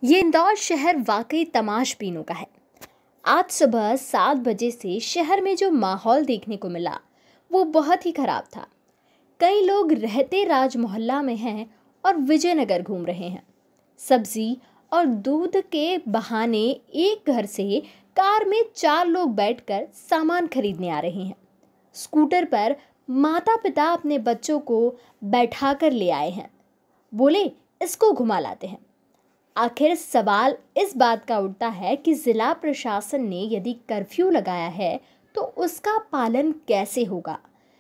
ये इंदौर शहर वाकई तमाशबीनों का है। आज सुबह 7 बजे से शहर में जो माहौल देखने को मिला वो बहुत ही खराब था। कई लोग रहते राज मोहल्ला में हैं और विजयनगर घूम रहे हैं। सब्जी और दूध के बहाने एक घर से कार में 4 लोग बैठकर सामान खरीदने आ रहे हैं। स्कूटर पर माता पिता अपने बच्चों को बैठाकर ले आए हैं। बोले इसको घुमा लाते हैं। आखिर सवाल इस बात का उठता है कि जिला प्रशासन ने यदि कर्फ्यू लगाया है तो उसका पालन कैसे होगा।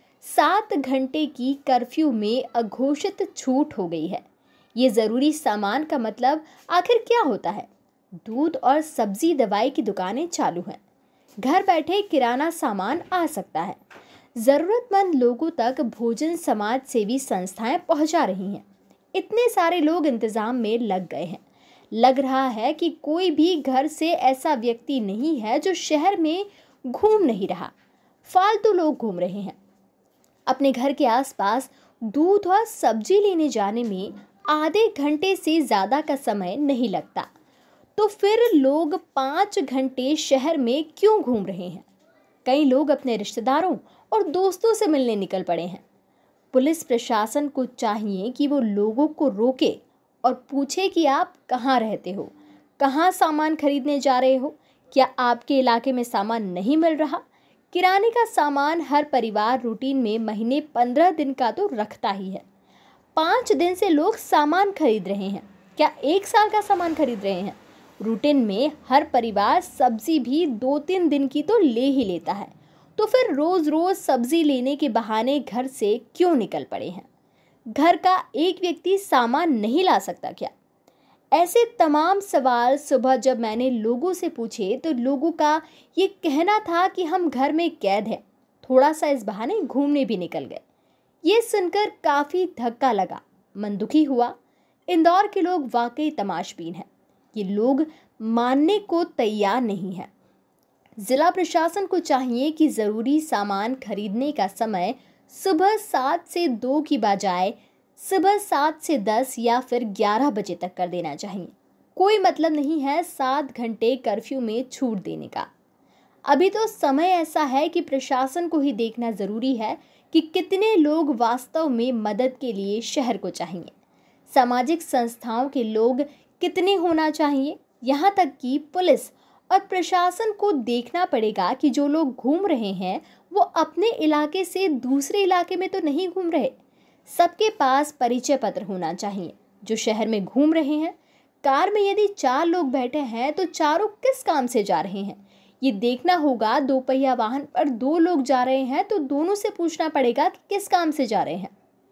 7 घंटे की कर्फ्यू में अघोषित छूट हो गई है। ये ज़रूरी सामान का मतलब आखिर क्या होता है? दूध और सब्जी दवाई की दुकानें चालू हैं। घर बैठे किराना सामान आ सकता है। ज़रूरतमंद लोगों तक भोजन समाज सेवी संस्थाएं पहुंचा रही हैं। इतने सारे लोग इंतज़ाम में लग गए हैं। लग रहा है कि कोई भी घर से ऐसा व्यक्ति नहीं है जो शहर में घूम नहीं रहा। फालतू लोग घूम रहे हैं। अपने घर के आसपास दूध और सब्जी लेने जाने में आधे घंटे से ज़्यादा का समय नहीं लगता, तो फिर लोग 5 घंटे शहर में क्यों घूम रहे हैं? कई लोग अपने रिश्तेदारों और दोस्तों से मिलने निकल पड़े हैं। पुलिस प्रशासन को चाहिए कि वो लोगों को रोके और पूछे कि आप कहाँ रहते हो, कहाँ सामान खरीदने जा रहे हो, क्या आपके इलाके में सामान नहीं मिल रहा? किराने का सामान हर परिवार रूटीन में महीने 15 दिन का तो रखता ही है। 5 दिन से लोग सामान खरीद रहे हैं, क्या 1 साल का सामान खरीद रहे हैं? रूटीन में हर परिवार सब्जी भी 2-3 दिन की तो ले ही लेता है, तो फिर रोज़ रोज़ सब्जी लेने के बहाने घर से क्यों निकल पड़े हैं? घर का एक व्यक्ति सामान नहीं ला सकता क्या? ऐसे तमाम सवाल सुबह जब मैंने लोगों से पूछे तो लोगों का ये कहना था कि हम घर में कैद हैं, थोड़ा सा इस बहाने घूमने भी निकल गए। ये सुनकर काफ़ी धक्का लगा, मन दुखी हुआ। इंदौर के लोग वाकई तमाशबीन हैं। ये लोग मानने को तैयार नहीं हैं। जिला प्रशासन को चाहिए कि ज़रूरी सामान खरीदने का समय सुबह 7 से 2 की बजाय सुबह 7 से 10 या फिर 11 बजे तक कर देना चाहिए। कोई मतलब नहीं है 7 घंटे कर्फ्यू में छूट देने का। अभी तो समय ऐसा है कि प्रशासन को ही देखना ज़रूरी है कि कितने लोग वास्तव में मदद के लिए शहर को चाहिए। सामाजिक संस्थाओं के लोग कितने होना चाहिए, यहाँ तक कि पुलिस और प्रशासन को देखना पड़ेगा कि जो लोग घूम रहे हैं वो अपने इलाके से दूसरे इलाके में तो नहीं घूम रहे। सबके पास परिचय पत्र होना चाहिए। जो शहर में घूम रहे हैं, कार में यदि 4 लोग बैठे हैं तो चारों किस काम से जा रहे हैं ये देखना होगा। 2 पहिया वाहन पर 2 लोग जा रहे हैं तो दोनों से पूछना पड़ेगा कि किस काम से जा रहे हैं।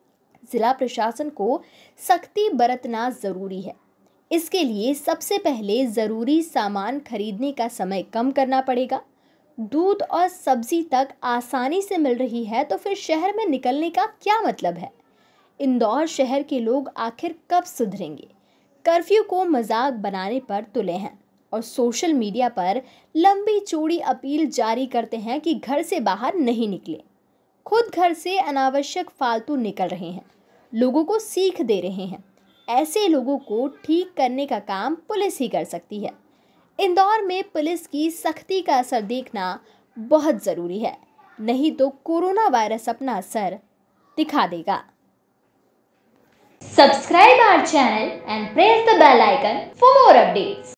जिला प्रशासन को सख्ती बरतना ज़रूरी है। इसके लिए सबसे पहले ज़रूरी सामान खरीदने का समय कम करना पड़ेगा। दूध और सब्जी तक आसानी से मिल रही है तो फिर शहर में निकलने का क्या मतलब है? इंदौर शहर के लोग आखिर कब सुधरेंगे? कर्फ्यू को मजाक बनाने पर तुले हैं और सोशल मीडिया पर लंबी चौड़ी अपील जारी करते हैं कि घर से बाहर नहीं निकले। खुद घर से अनावश्यक फालतू निकल रहे हैं, लोगों को सीख दे रहे हैं। ऐसे लोगों को ठीक करने का काम पुलिस ही कर सकती है। इंदौर में पुलिस की सख्ती का असर देखना बहुत ज़रूरी है, नहीं तो कोरोना वायरस अपना असर दिखा देगा। Subscribe our channel and press the bell icon for more updates.